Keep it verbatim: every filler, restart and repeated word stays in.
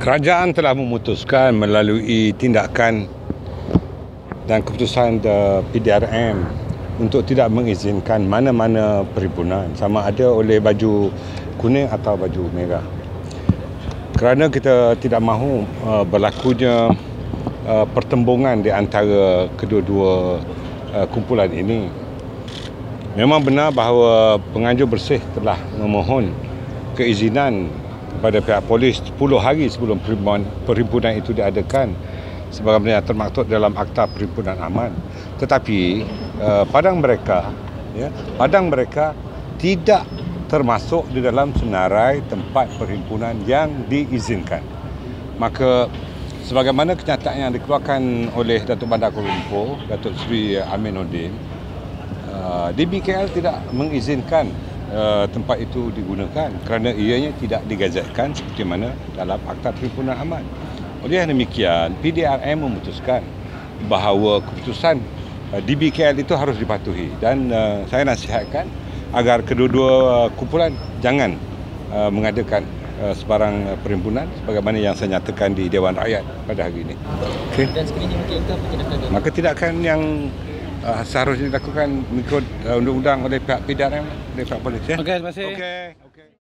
Kerajaan telah memutuskan melalui tindakan dan keputusan P D R M untuk tidak mengizinkan mana-mana perhimpunan, sama ada oleh baju kuning atau baju merah. Kerana kita tidak mahu uh, berlakunya uh, pertembungan di antara kedua-dua uh, kumpulan ini. Memang benar bahawa penganjur bersih telah memohon keizinan kepada pihak polis sepuluh hari sebelum perhimpunan, perhimpunan itu diadakan sebagaimana yang termaktub dalam Akta Perhimpunan Aman. Tetapi uh, padang mereka ya, padang mereka tidak termasuk di dalam senarai tempat perhimpunan yang diizinkan. Maka sebagaimana kenyataan yang dikeluarkan oleh Datuk Bandar Kuala Lumpur, Datuk Seri Aminuddin, uh, D B K L tidak mengizinkan Uh, tempat itu digunakan kerana ianya tidak digazetkan seperti mana dalam Akta Perhimpunan Aman. Oleh demikian, P D R M memutuskan bahawa keputusan uh, D B K L itu harus dipatuhi, dan uh, saya nasihatkan agar kedua-dua uh, kumpulan jangan uh, mengadakan uh, sebarang uh, perhimpunan sebagaimana yang saya nyatakan di Dewan Rakyat pada hari ini. Okay. Dan sekiranya mungkin ke tindakan maka tindakan yang Uh, seharusnya dilakukan mengikut uh, undang-undang oleh pihak P D R M, oleh pihak polis. Ya? Okey, terima kasih. Okey. Okey.